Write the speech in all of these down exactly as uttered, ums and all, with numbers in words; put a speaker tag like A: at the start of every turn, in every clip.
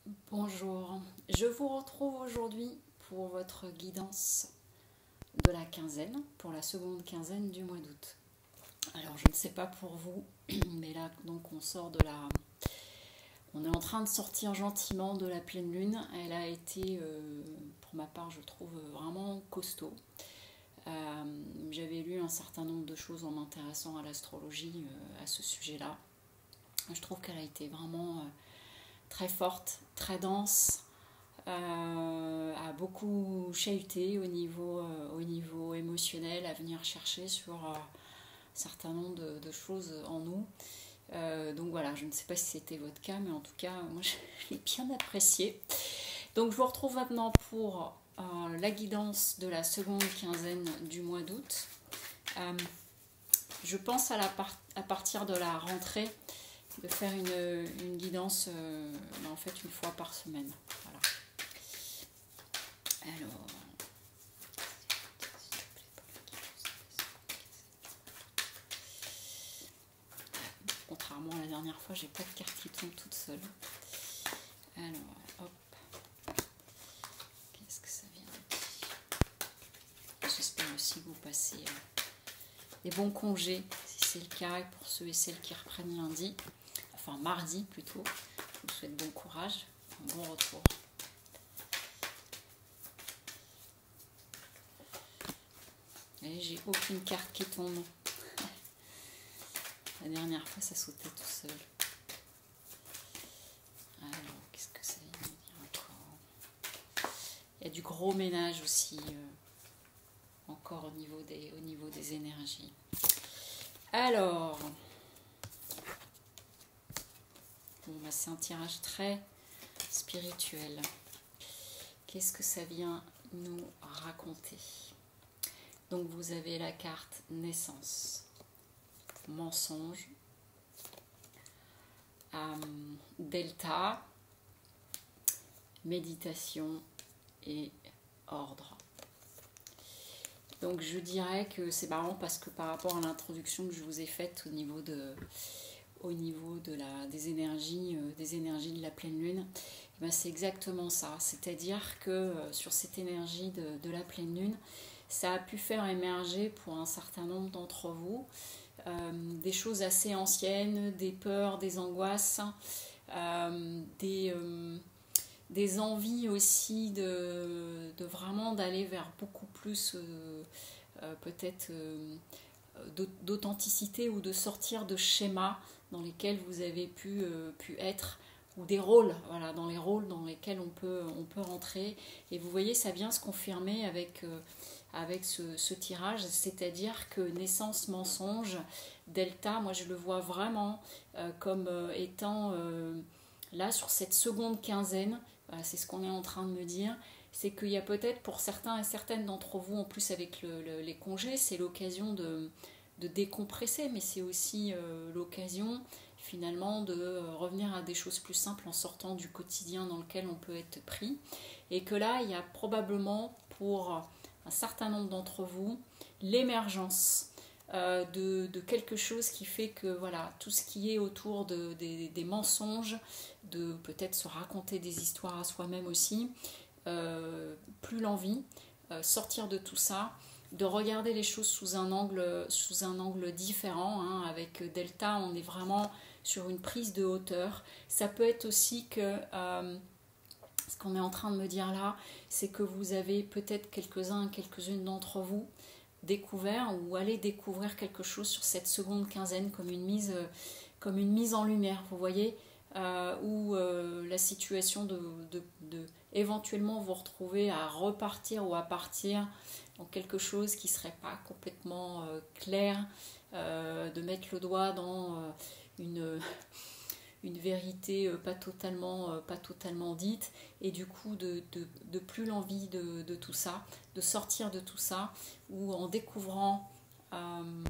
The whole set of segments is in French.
A: Bonjour, je vous retrouve aujourd'hui pour votre guidance de la quinzaine, pour la seconde quinzaine du mois d'août. Alors je ne sais pas pour vous, mais là donc on sort de la... On est en train de sortir gentiment de la pleine lune. Elle a été, euh, pour ma part je trouve, vraiment costaud. Euh, J'avais lu un certain nombre de choses en m'intéressant à l'astrologie euh, à ce sujet-là. Je trouve qu'elle a été vraiment... Euh, très forte, très dense, euh, a beaucoup chahuté au niveau, euh, au niveau émotionnel, à venir chercher sur euh, un certain nombre de, de choses en nous. Euh, donc voilà, je ne sais pas si c'était votre cas, mais en tout cas, moi je l'ai bien apprécié. Donc je vous retrouve maintenant pour euh, la guidance de la seconde quinzaine du mois d'août. Euh, je pense à, la part, à partir de la rentrée, de faire une, une guidance euh, en fait une fois par semaine. Voilà. Alors, contrairement à la dernière fois, j'ai pas de carte qui tombe toute seule. Alors, hop. Qu'est-ce que ça vient de dire? J'espère aussi que vous passez euh, des bons congés, si c'est le cas, et pour ceux et celles qui reprennent lundi. Enfin mardi plutôt, je vous souhaite bon courage, un bon retour. Et j'ai aucune carte qui tombe. La dernière fois ça sautait tout seul. Alors qu'est-ce que ça vient de dire encore? Il y a du gros ménage aussi, euh, encore au niveau des, au niveau des énergies. Alors... Bon, bah, c'est un tirage très spirituel. Qu'est-ce que ça vient nous raconter? Donc vous avez la carte naissance, mensonge, euh, delta, méditation et ordre. Donc je dirais que c'est marrant parce que par rapport à l'introduction que je vous ai faite au niveau de... au niveau de la, des, énergies, euh, des énergies de la pleine lune, eh ben c'est exactement ça. C'est-à-dire que euh, sur cette énergie de, de la pleine lune, ça a pu faire émerger pour un certain nombre d'entre vous euh, des choses assez anciennes, des peurs, des angoisses, euh, des, euh, des envies aussi de, de vraiment d'aller vers beaucoup plus euh, euh, peut-être euh, d'authenticité ou de sortir de schémas dans lesquels vous avez pu, euh, pu être, ou des rôles, voilà, dans les rôles dans lesquels on peut, on peut rentrer. Et vous voyez, ça vient se confirmer avec, euh, avec ce, ce tirage, c'est-à-dire que naissance, mensonge, delta, moi je le vois vraiment euh, comme euh, étant euh, là sur cette seconde quinzaine, voilà, c'est ce qu'on est en train de me dire, c'est qu'il y a peut-être pour certains et certaines d'entre vous, en plus avec le, le, les congés, c'est l'occasion de de décompresser, mais c'est aussi euh, l'occasion finalement de euh, revenir à des choses plus simples en sortant du quotidien dans lequel on peut être pris. Et que là, il y a probablement pour un certain nombre d'entre vous l'émergence euh, de, de quelque chose qui fait que voilà, tout ce qui est autour de, des, des mensonges, de peut-être se raconter des histoires à soi-même aussi, euh, plus l'envie, euh, sortir de tout ça, de regarder les choses sous un angle, sous un angle différent. Hein. Avec Delta, on est vraiment sur une prise de hauteur. Ça peut être aussi que, euh, ce qu'on est en train de me dire là, c'est que vous avez peut-être quelques-uns, quelques-unes d'entre vous découvert ou allez découvrir quelque chose sur cette seconde quinzaine comme une mise, comme une mise en lumière, vous voyez, euh, où euh, la situation de, de, de éventuellement vous retrouver à repartir ou à partir dans quelque chose qui ne serait pas complètement euh, clair, euh, de mettre le doigt dans euh, une, une vérité euh, pas, totalement, euh, pas totalement dite, et du coup de, de, de plus l'envie de, de tout ça, de sortir de tout ça, ou en découvrant euh,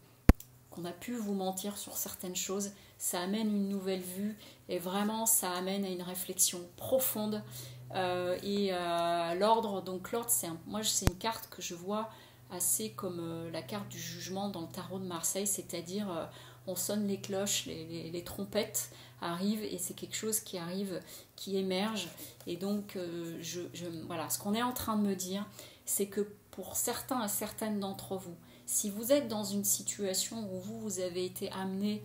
A: qu'on a pu vous mentir sur certaines choses, ça amène une nouvelle vue, et vraiment ça amène à une réflexion profonde. Euh, et euh, l'ordre, donc l'ordre, c'est un, moi c'est une carte que je vois assez comme euh, la carte du jugement dans le tarot de Marseille, c'est-à-dire euh, on sonne les cloches, les, les, les trompettes arrive et c'est quelque chose qui arrive, qui émerge. Et donc, euh, je, je, voilà, ce qu'on est en train de me dire, c'est que pour certains et certaines d'entre vous, si vous êtes dans une situation où vous, vous avez été amené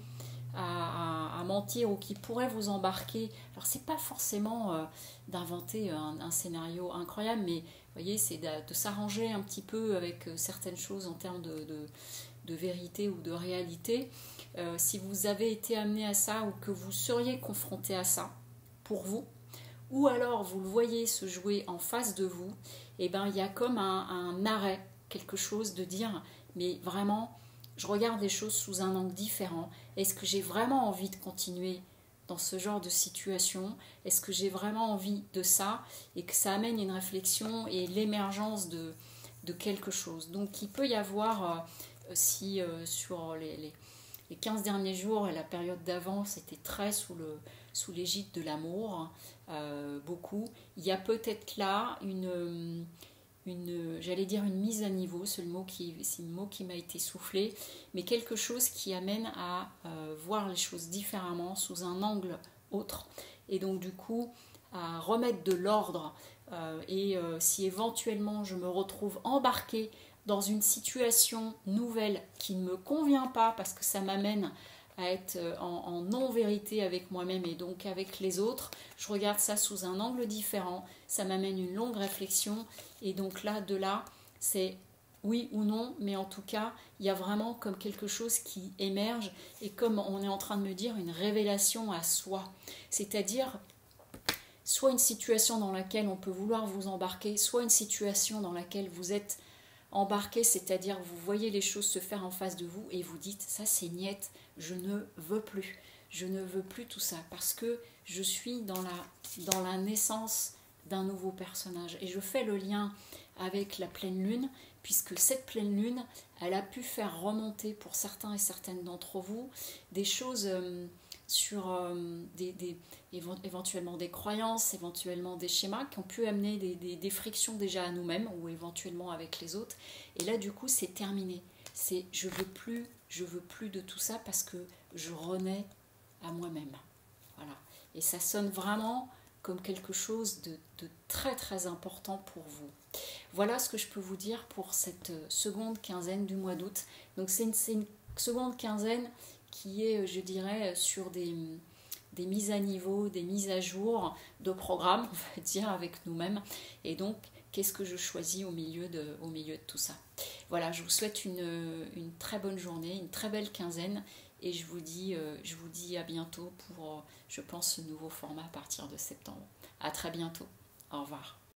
A: à, à, à mentir ou qui pourrait vous embarquer, alors c'est pas forcément euh, d'inventer un, un scénario incroyable, mais vous voyez, c'est de, de s'arranger un petit peu avec certaines choses en termes de, de, de vérité ou de réalité. Euh, si vous avez été amené à ça ou que vous seriez confronté à ça pour vous, ou alors vous le voyez se jouer en face de vous, et ben il y a comme un, un arrêt, quelque chose de dire, mais vraiment, je regarde les choses sous un angle différent. Est-ce que j'ai vraiment envie de continuer dans ce genre de situation? Est-ce que j'ai vraiment envie de ça? Et que ça amène une réflexion et l'émergence de, de quelque chose. Donc il peut y avoir, euh, si euh, sur les, les, les quinze derniers jours et la période d'avant, c'était très sous le sous l'égide de l'amour, euh, beaucoup, il y a peut-être là une... Une, j'allais dire une mise à niveau, c'est le mot qui, c'est le mot qui m'a été soufflé, mais quelque chose qui amène à euh, voir les choses différemment, sous un angle autre, et donc du coup à remettre de l'ordre, euh, et euh, si éventuellement je me retrouve embarquée dans une situation nouvelle qui ne me convient pas, parce que ça m'amène à être en, en non-vérité avec moi-même et donc avec les autres, je regarde ça sous un angle différent, ça m'amène une longue réflexion, et donc là, de là, c'est oui ou non, mais en tout cas, il y a vraiment comme quelque chose qui émerge, et comme on est en train de me dire, une révélation à soi, c'est-à-dire soit une situation dans laquelle on peut vouloir vous embarquer, soit une situation dans laquelle vous êtes embarqué, c'est-à-dire vous voyez les choses se faire en face de vous et vous dites ça c'est niette, je ne veux plus, je ne veux plus tout ça parce que je suis dans la, dans la naissance d'un nouveau personnage. Et je fais le lien avec la pleine lune, puisque cette pleine lune, elle a pu faire remonter pour certains et certaines d'entre vous des choses euh, sur euh, des, des, éventuellement des croyances, éventuellement des schémas qui ont pu amener des, des, des frictions déjà à nous-mêmes ou éventuellement avec les autres. Et là, du coup, c'est terminé. C'est je veux plus, je veux plus de tout ça parce que je renais à moi-même. Voilà. Et ça sonne vraiment comme quelque chose de, de très très important pour vous. Voilà ce que je peux vous dire pour cette seconde quinzaine du mois d'août. Donc c'est une, c'est une seconde quinzaine qui est, je dirais, sur des, des mises à niveau, des mises à jour de programmes, on va dire, avec nous-mêmes. Et donc, qu'est-ce que je choisis au milieu de, au milieu de tout ça? Voilà, je vous souhaite une, une très bonne journée, une très belle quinzaine. Et je vous dis, euh, je vous dis à bientôt pour, euh, je pense, ce nouveau format à partir de septembre. À très bientôt. Au revoir.